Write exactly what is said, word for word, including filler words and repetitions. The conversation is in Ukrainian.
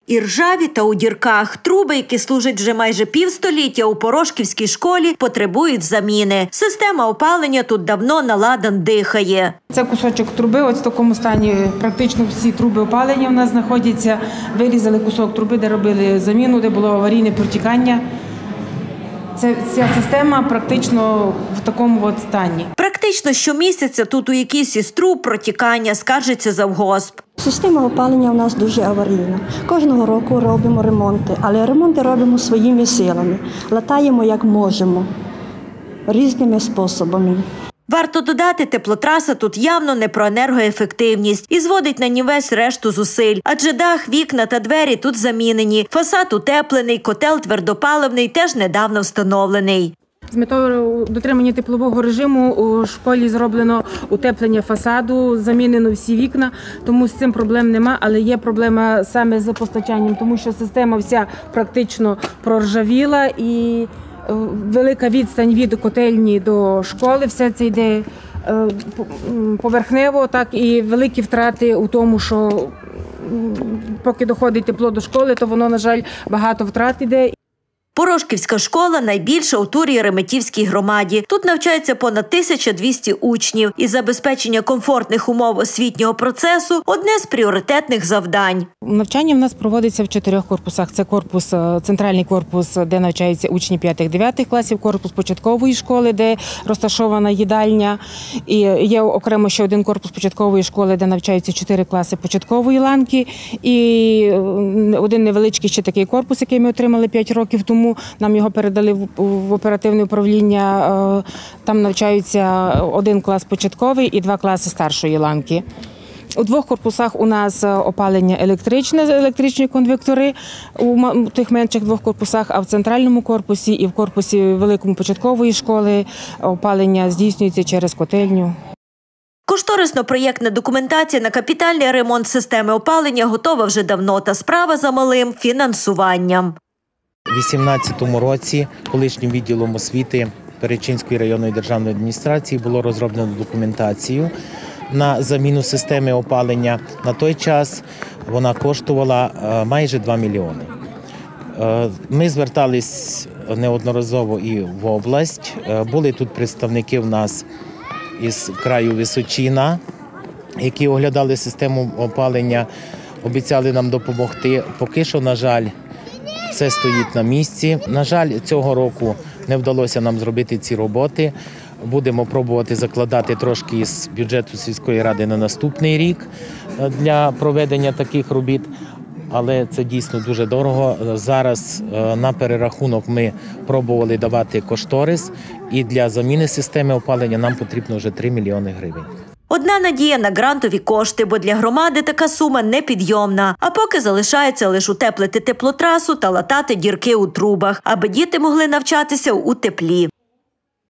І ржаві та у дірках. Труби, які служать вже майже півстоліття у Порошківській школі, потребують заміни. Система опалення тут давно на ладан дихає. Це кусочок труби, ось в такому стані практично всі труби опалення у нас знаходяться. Вирізали кусок труби, де робили заміну, де було аварійне протікання. Це, ця система практично в такому от стані. Практично щомісяця тут у якійсь із труб протікання, скаржиться завгосп. Система опалення у нас дуже аварійна. Кожного року робимо ремонти, але ремонти робимо своїми силами. Латаємо як можемо, різними способами. Варто додати, теплотраса тут явно не про енергоефективність і зводить на нівець решту зусиль. Адже дах, вікна та двері тут замінені, фасад утеплений, котел твердопаливний теж недавно встановлений. З метою дотримання теплового режиму у школі зроблено утеплення фасаду, замінено всі вікна, тому з цим проблем нема, але є проблема саме з постачанням, тому що система вся практично проржавіла і велика відстань від котельні до школи, все це йде поверхнево, так і великі втрати у тому, що поки доходить тепло до школи, то воно, на жаль, багато втрат йде. Порошківська школа – найбільша у Турі Реметівській громаді. Тут навчається понад тисяча двісті учнів. І забезпечення комфортних умов освітнього процесу – одне з пріоритетних завдань. Навчання в нас проводиться в чотирьох корпусах. Це корпус, центральний корпус, де навчаються учні п'ятих-дев'ятих класів, корпус початкової школи, де розташована їдальня. І є окремо ще один корпус початкової школи, де навчаються чотири класи початкової ланки. І один невеличкий ще такий корпус, який ми отримали п'ять років тому. Нам його передали в оперативне управління. Там навчаються один клас початковий і два класи старшої ланки. У двох корпусах у нас опалення електричне, електричні конвектори, у тих менших двох корпусах, а в центральному корпусі і в корпусі великому початкової школи опалення здійснюється через котельню. Кошторисно-проєктна документація на капітальний ремонт системи опалення готова вже давно, та справа за малим – фінансуванням. У дві тисячі вісімнадцятому році колишнім відділом освіти Перечинської районної державної адміністрації було розроблено документацію на заміну системи опалення. На той час вона коштувала майже два мільйони. Ми звертались неодноразово і в область. Були тут представники в нас із краю Височина, які оглядали систему опалення, обіцяли нам допомогти. Поки що, на жаль, все стоїть на місці. На жаль, цього року не вдалося нам зробити ці роботи. Будемо пробувати закладати трошки із бюджету сільської ради на наступний рік для проведення таких робіт. Але це дійсно дуже дорого. Зараз на перерахунок ми пробували давати кошторис. І для заміни системи опалення нам потрібно вже три мільйони гривень. Одна надія на грантові кошти, бо для громади така сума непідйомна. А поки залишається лише утеплити теплотрасу та латати дірки у трубах, аби діти могли навчатися у теплі.